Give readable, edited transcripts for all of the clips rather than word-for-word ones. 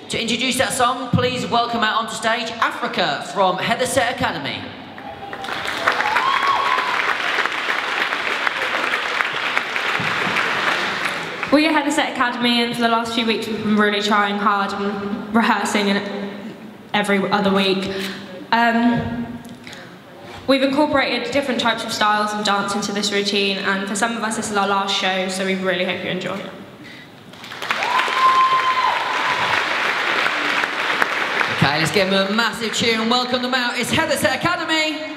To introduce that song, please welcome out onto stage Africa from Hethersett Academy. We're at Hethersett Academy, and for the last few weeks we've been really trying hard and rehearsing every other week. We've incorporated different types of styles of dance into this routine, and for some of us this is our last show, so we really hope you enjoy it. Okay, let's give them a massive cheer and welcome them out. It's Hethersett Academy!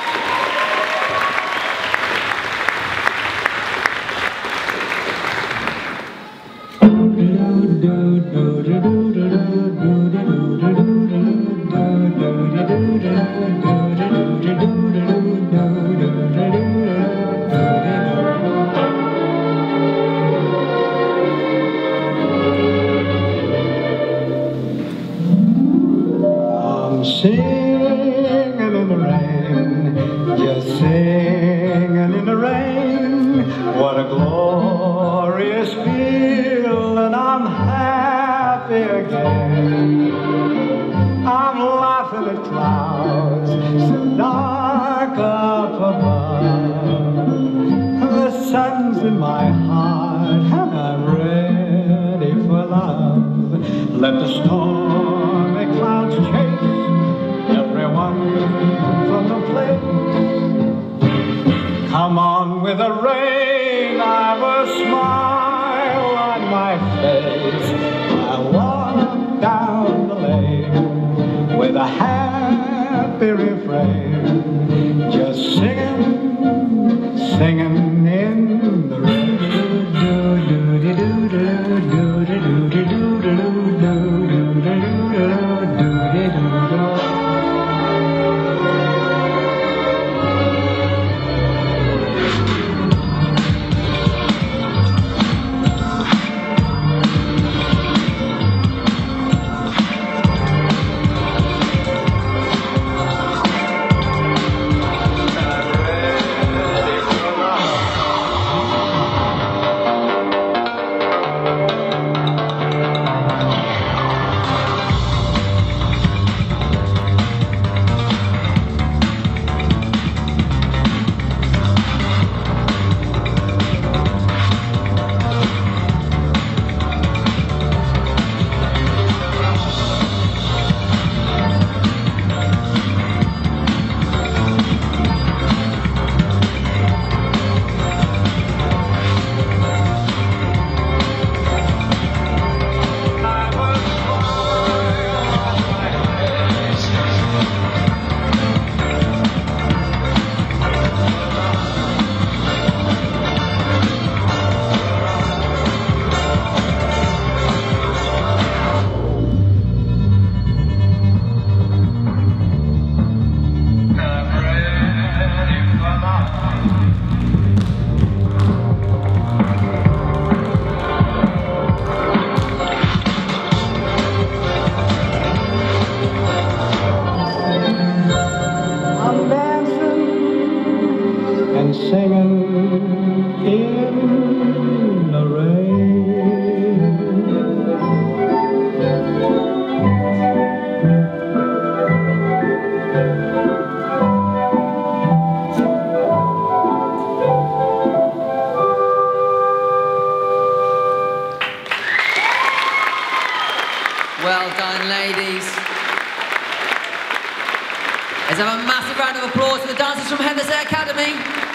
Singing in the rain, just singing in the rain. What a glorious feeling, I'm happy again. I'm laughing at clouds so dark up above. The sun's in my heart and I'm ready for love. Let the stormy clouds chase everyone from the place. Come on with the rain, I've a smile on my face. I walk down the lane with a happy refrain, just singing, singing in the rain. Singing in the rain. Well done, ladies. Let's have a massive round of applause for the dancers from Hethersett Academy.